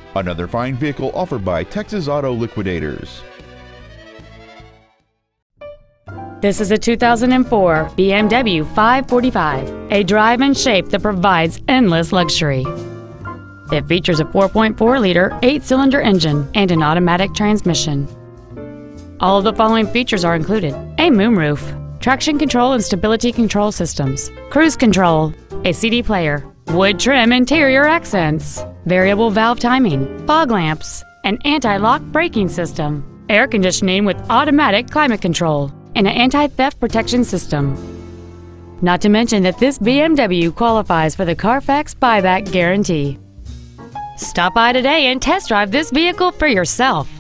Another fine vehicle offered by Texas Auto Liquidators. This is a 2004 BMW 545, a drive and shape that provides endless luxury. It features a 4.4-liter, 8-cylinder engine and an automatic transmission. All of the following features are included: a moonroof, traction control and stability control systems, cruise control, a CD player, wood trim interior accents, variable valve timing, fog lamps, an anti-lock braking system, air conditioning with automatic climate control, and an anti-theft protection system. Not to mention that this BMW qualifies for the Carfax buyback guarantee. Stop by today and test drive this vehicle for yourself.